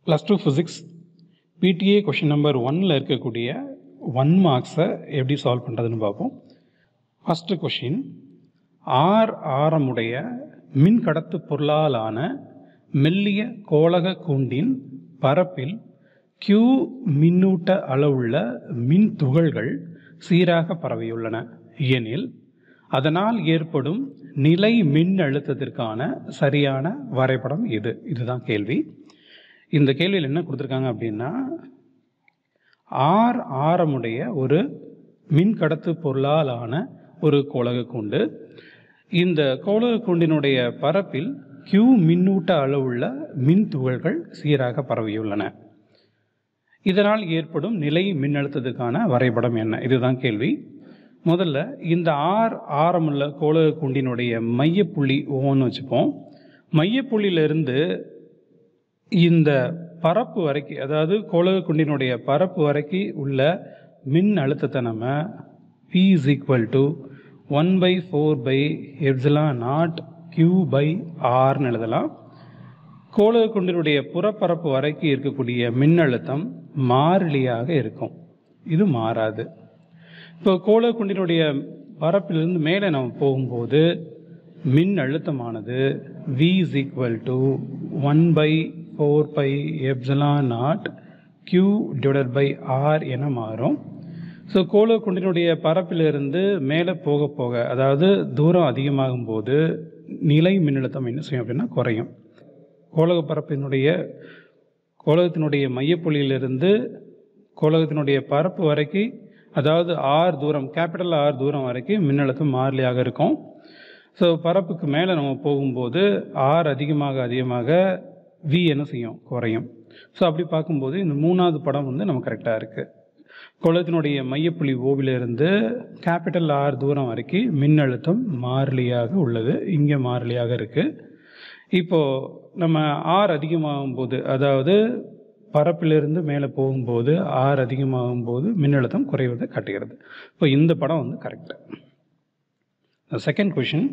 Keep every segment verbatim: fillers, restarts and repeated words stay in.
Plus two physics P T A question number one ல இருக்கக்கூடிய one marks எப்படி solve பண்றதுன்னு பார்ப்போம். First question, R ஆரமுடைய மின்கடத்து பொருளாலான மெல்லிய கோளக கூண்டின் பரப்பில் Q மின்னூட்ட அளவுள்ள மின் துகள்கள் சீராக பரவியுள்ளன எனில் அதனால் ஏற்படும் நிலை மின் அழுத்தத்திற்கான சரியான வரைபடம் இது. இதுதான் கேள்வி. இந்த கேள்வியில் என்ன கொடுத்துருக்காங்க அப்படின்னா, ஆர் ஆரமுடைய ஒரு மின்கடத்து பொருளாலான ஒரு கோளக கூண்டு, இந்த கோளக கூண்டினுடைய பரப்பில் Q மின்னூட்ட அளவுள்ள மின் துகள்கள் சீராக பரவியுள்ளன. இதனால் ஏற்படும் நிலை மின்னழுத்தத்துக்கான வரைபடம் என்ன? இதுதான் கேள்வி. முதல்ல இந்த ஆர் ஆரமுள்ள கோளக கூண்டினுடைய மையப்புள்ளி ஓன்னு வச்சுப்போம். மையப்புள்ளியிலிருந்து இந்த பரப்பு வரைக்கும், அதாவது கோளக குண்டினுடைய பரப்பு வரைக்கும் உள்ள மின் அழுத்தத்தை நம்ம P is equal to one by four by epsilon naught Q by R ன்னு எழுதலாம். கோளக குண்டினுடைய புறப்பரப்பு வரைக்கும் இருக்கக்கூடிய மின்னழுத்தம் மாறிலியாக இருக்கும், இது மாறாது. இப்போ கோளக குண்டினுடைய பரப்பிலிருந்து மேலே நம்ம போகும்போது மின் அழுத்தமானது V is equal to one by four pi epsilon naught Q divided by R என மாறும். ஸோ கோளக குண்டினுடைய பரப்பிலிருந்து மேலே போக போக, அதாவது தூரம் அதிகமாகும் போது நிலை மின்னழுத்தம் என்ன செய்யும் அப்படின்னா குறையும். கோளக பரப்பினுடைய கோளகத்தினுடைய மையப்புள்ளியிலிருந்து கோளகத்தினுடைய பரப்பு வரைக்கும், அதாவது ஆர் தூரம், கேபிட்டல் ஆர் தூரம் வரைக்கும் மின்னழுத்தம் மாறிலியாக இருக்கும். ஸோ பரப்புக்கு மேலே நம்ம போகும்போது ஆர் அதிகமாக அதிகமாக வி என்ன செய்யும், குறையும். ஸோ அப்படி பார்க்கும்போது இந்த மூணாவது படம் வந்து நம்ம கரெக்டாக இருக்குது. கோளத்தினுடைய மையப்புள்ளி ஓவிலிருந்து கேபிட்டல் ஆர் தூரம் வரைக்கும் மின்னழுத்தம் மாறிலியாக உள்ளது, இங்கே மாறிலியாக இருக்குது. இப்போது நம்ம ஆர் அதிகமாகும் போது, அதாவது பரப்பிலிருந்து மேலே போகும்போது ஆர் அதிகமாகும் போது மின்னழுத்தம் குறைவதை காட்டுகிறது. இப்போ இந்த படம் வந்து கரெக்டு. செகண்ட் கொஷின்,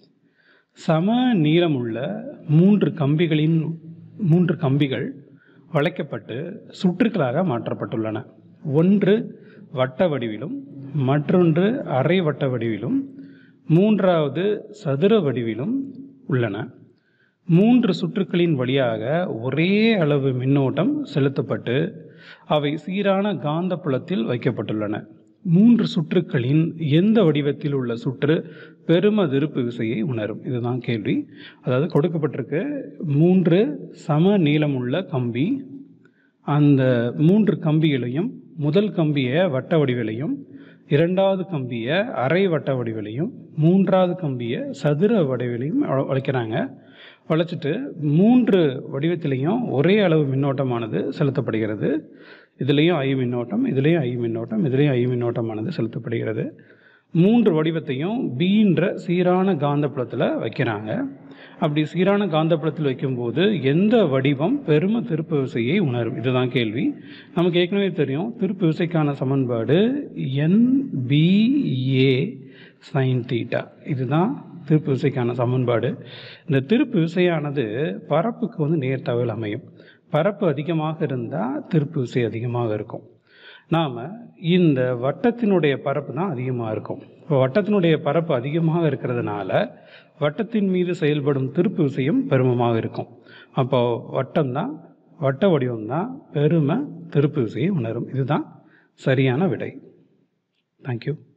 சம நீளமுள்ள மூன்று கம்பிகளின் மூன்று கம்பிகள் வளைக்கப்பட்டு சுற்றுக்களாக மாற்றப்பட்டுள்ளன. ஒன்று வட்ட வடிவிலும், மற்றொன்று அரை வட்ட வடிவிலும், மூன்றாவது சதுர வடிவிலும் உள்ளன. மூன்று சுற்றுக்களின் வழியாக ஒரே அளவு மின்னோட்டம் செலுத்தப்பட்டு அவை சீரான காந்த புலத்தில் வைக்கப்பட்டுள்ளன. மூன்று சுற்றுக்களின் எந்த வடிவத்தில் உள்ள சுற்று பெரும திருப்பு விசையை உணரும்? இதுதான் கேள்வி. அதாவது கொடுக்கப்பட்டிருக்கு மூன்று சம நீளமுள்ள கம்பி, அந்த மூன்று கம்பிகளையும் முதல் கம்பியை வட்ட வடிவிலையும், இரண்டாவது கம்பியை அரை வட்ட வடிவிலையும், மூன்றாவது கம்பியை சதுர வடிவிலையும் வளைக்கிறாங்க. வளைச்சிட்டு மூன்று வடிவத்திலையும் ஒரே அளவு மின்னோட்டமானது செலுத்தப்படுகிறது. இதுலேயும் ஐ மின்னோட்டம், இதுலேயும் ஐ மின்னோட்டம், இதுலேயும் ஐ மின்னோட்டமானது செலுத்தப்படுகிறது. மூன்று வடிவத்தையும் பீன்ற சீரான காந்தப்புலத்தில் வைக்கிறாங்க. அப்படி சீரான காந்தப்புலத்தில் வைக்கும்போது எந்த வடிவம் பெரும திருப்பு விசையை உணரும்? இதுதான் கேள்வி. நமக்கு ஏற்கனவே தெரியும், திருப்பு விசைக்கான சமன்பாடு N B A sine theta. இதுதான் திருப்பு விசைக்கான சமன்பாடு. இந்த திருப்பு விசையானது பரப்புக்கு வந்து நேர்த்தகவில் அமையும். பரப்பு அதிகமாக இருந்தால் திருப்பு விசை அதிகமாக இருக்கும். நாம் இந்த வட்டத்தினுடைய பரப்பு தான் அதிகமாக இருக்கும். இப்போ வட்டத்தினுடைய பரப்பு அதிகமாக இருக்கிறதுனால வட்டத்தின் மீது செயல்படும் திருப்பு விசையும் பெருமமாக இருக்கும். அப்போது வட்டம் தான், வட்ட வடிவம் தான் பெரும திருப்பு விசையை உணரும். இதுதான் சரியான விடை. தேங்க்யூ.